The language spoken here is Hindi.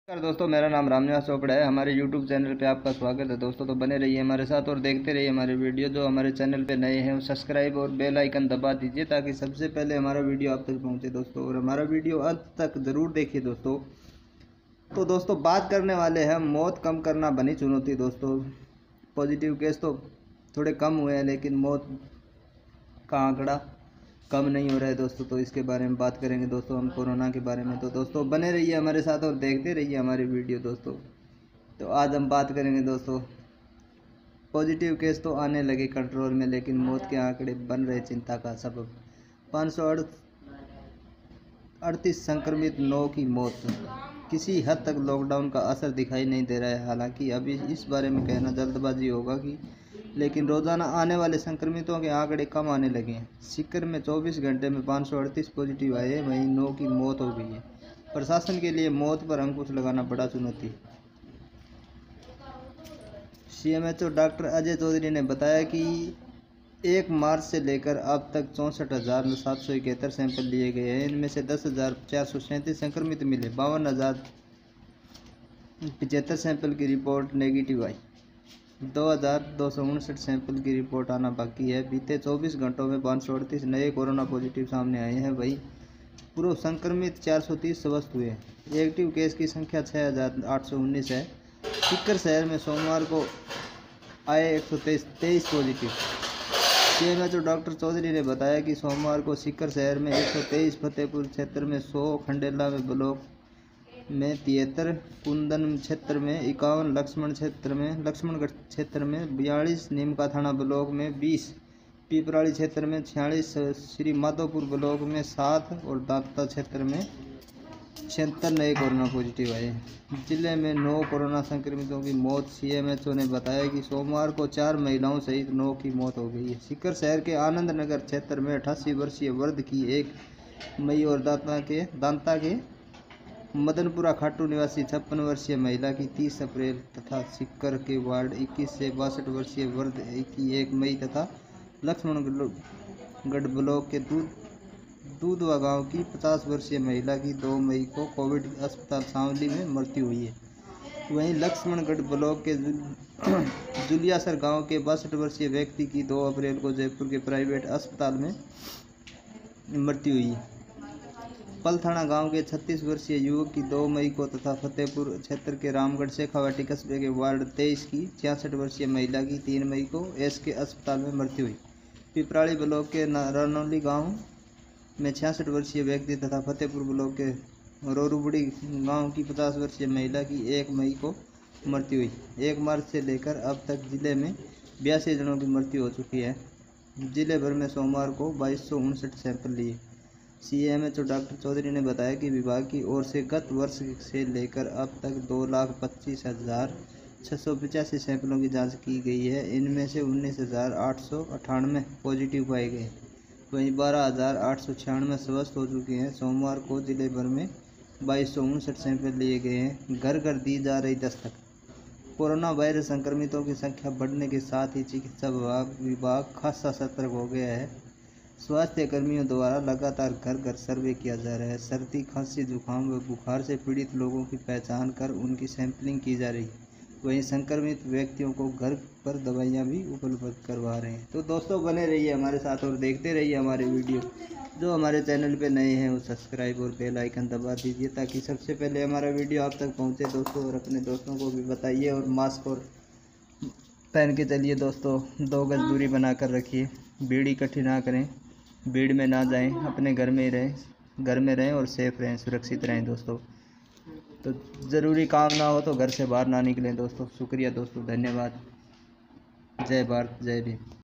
नमस्कार दोस्तों, मेरा नाम रामनिवास चोपड़ा है। हमारे YouTube चैनल पे आपका स्वागत है दोस्तों। तो बने रहिए हमारे साथ और देखते रहिए हमारे वीडियो। जो हमारे चैनल पे नए हैं वो सब्सक्राइब और बेल आइकन दबा दीजिए ताकि सबसे पहले हमारा वीडियो आप तक पहुंचे दोस्तों। और हमारा वीडियो अंत तक ज़रूर देखिए दोस्तों। तो दोस्तों बात करने वाले हैं मौत कम करना बनी चुनौती दोस्तों। पॉजिटिव केस तो थोड़े कम हुए हैं लेकिन मौत का आंकड़ा कम नहीं हो रहा है दोस्तों। तो इसके बारे में बात करेंगे दोस्तों हम, कोरोना के बारे में। तो दोस्तों बने रहिए हमारे साथ और देखते रहिए हमारी वीडियो दोस्तों। तो आज हम बात करेंगे दोस्तों, पॉजिटिव केस तो आने लगे कंट्रोल में लेकिन मौत के आंकड़े बन रहे चिंता का सबब। 538 संक्रमित, 9 की मौत। किसी हद तक लॉकडाउन का असर दिखाई नहीं दे रहा है। हालांकि अभी इस बारे में कहना जल्दबाजी होगा कि लेकिन रोज़ाना आने वाले संक्रमितों के आंकड़े कम आने लगे हैं। सीकर में 24 घंटे में 538 पॉजिटिव आए, वहीं 9 की मौत हो गई है। प्रशासन के लिए मौत पर अंकुश लगाना बड़ा चुनौती। सीएमएचओ डॉक्टर अजय चौधरी ने बताया कि 1 मार्च से लेकर अब तक 64,771 सैंपल लिए गए हैं। इनमें से 10,437 संक्रमित मिले। 52,075 सैंपल की रिपोर्ट नेगेटिव आई। 2,259 सैंपल की रिपोर्ट आना बाकी है। बीते 24 घंटों में 538 नए कोरोना पॉजिटिव सामने आए हैं। वहीं पूर्व संक्रमित 430 स्वस्थ हुए। एक्टिव केस की संख्या 6,819 है। सीकर शहर में सोमवार को आए 123 पॉजिटिव। सीएमएचओ डॉक्टर चौधरी ने बताया कि सोमवार को सीकर शहर में 123, फतेहपुर क्षेत्र में 100, खंडेला में ब्लॉक में 73, कुंदन क्षेत्र में 51, लक्ष्मणगढ़ क्षेत्र में 42, नीमका थाना ब्लॉक में 20, पिपराड़ी क्षेत्र में 46, श्री माधोपुर ब्लॉक में 7 और दांता क्षेत्र में 76 नए कोरोना पॉजिटिव आए। जिले में 9 कोरोना संक्रमितों की मौत। सीएमएचओ ने बताया कि सोमवार को 4 महिलाओं सहित 9 की मौत हो गई है। सीकर शहर के आनंद नगर क्षेत्र में 88 वर्षीय वृद्ध की 1 मई और दांता के मदनपुरा खाटू निवासी 56 वर्षीय महिला की 30 अप्रैल तथा सीकर के वार्ड 21 से 62 वर्षीय वृद्ध की 1 मई तथा लक्ष्मणगढ़ ब्लॉक के दूधवा गांव की 50 वर्षीय महिला की 2 मई को कोविड अस्पताल सांवली में मृत्यु हुई है। वहीं लक्ष्मणगढ़ ब्लॉक के जुलियासर गांव के 62 वर्षीय व्यक्ति की 2 अप्रैल को जयपुर के प्राइवेट अस्पताल में मृत्यु हुई है। पलथाना गांव के 36 वर्षीय युवक की 2 मई को तथा फतेहपुर क्षेत्र के रामगढ़ शेखावाटी कस्बे के वार्ड 23 की 66 वर्षीय महिला की 3 मई को एसके अस्पताल में मृत्यु हुई। पिपराड़ी ब्लॉक के रनौली गांव में 66 वर्षीय व्यक्ति तथा फतेहपुर ब्लॉक के रोरूबड़ी गांव की 50 वर्षीय महिला की 1 मई को मृत्यु हुई। 1 मार्च से लेकर अब तक जिले में 82 जनों की मृत्यु हो चुकी है। जिले भर में सोमवार को 2259 सैंपल लिए। सीएमएचओ डॉक्टर चौधरी ने बताया कि विभाग की ओर से गत वर्ष से लेकर अब तक 2,25,685 सैंपलों की जांच की गई है। इनमें से 19,898 पॉजिटिव पाए गए। वहीं 12,896 स्वस्थ हो चुके हैं। सोमवार को जिले भर में 2259 सैंपल लिए गए हैं। घर घर दी जा रही दस्तक। कोरोना वायरस संक्रमितों की संख्या बढ़ने के साथ ही चिकित्सा विभाग खासा सतर्क हो गया है। स्वास्थ्य कर्मियों द्वारा लगातार घर घर सर्वे किया जा रहा है। सर्दी, खांसी, जुकाम व बुखार से पीड़ित लोगों की पहचान कर उनकी सैंपलिंग की जा रही है। वहीं संक्रमित व्यक्तियों को घर पर दवाइयां भी उपलब्ध करवा रहे हैं। तो दोस्तों बने रहिए हमारे साथ और देखते रहिए हमारे वीडियो। जो हमारे चैनल पे नए हैं वो सब्सक्राइब और बेल आइकन दबा दीजिए ताकि सबसे पहले हमारा वीडियो आप तक पहुँचे दोस्तों। और अपने दोस्तों को भी बताइए और मास्क और पहन के चलिए दोस्तों। 2 गज दूरी बना कर रखिए। भीड़ इकट्ठी ना करें, भीड़ में ना जाएं, अपने घर में ही रहें और सेफ रहें, सुरक्षित रहें दोस्तों। तो ज़रूरी काम ना हो तो घर से बाहर ना निकलें दोस्तों। शुक्रिया दोस्तों, धन्यवाद। जय भारत, जय भीम।